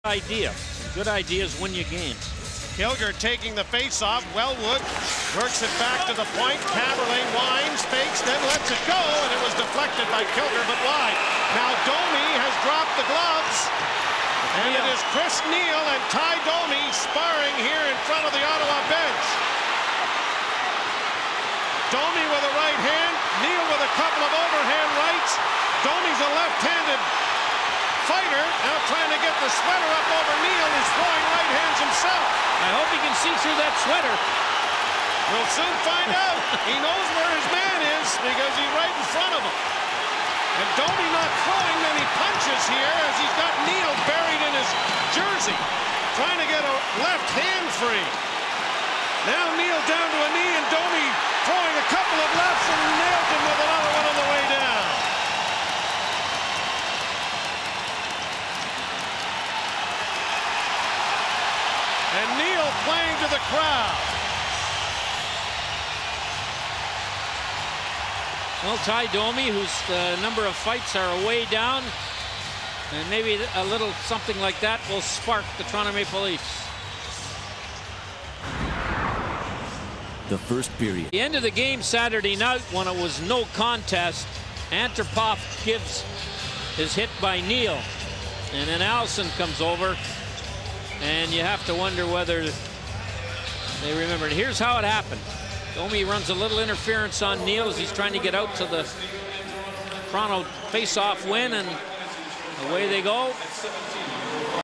Good ideas win you games. Kilger taking the face-off. Wellwood works it back to the point. Kaberle winds, fakes, then lets it go, and it was deflected by Kilger, but wide. Now Domi has dropped the gloves, and it is Chris Neil and Ty Domi sparring here in front of the Ottawa bench. Domi with a right hand, Neil with a couple of overhand rights. Domi's a left-handed fighter, now trying to get the sweater up over Neil, who's throwing right hands himself. I hope he can see through that sweater. We'll soon find out. He knows where his man is because he's right in front of him. And Domi not throwing many punches here as he's got Neil buried in his jersey, trying to get a left hand free. Now Neil down to a knee, and Domi throwing a couple of lefts and nailed him with another one on the way down. And Neil playing to the crowd. Well, Ty Domi, whose number of fights are way down, and maybe a little something like that will spark the Toronto Maple Leafs. The first period. The end of the game Saturday night, when it was no contest, Antropov gives his hit by Neil, and then Allison comes over, and you have to wonder whether they remember. Here's how it happened. Domi runs a little interference on Neil as he's trying to get out to the Toronto face-off win, and away they go.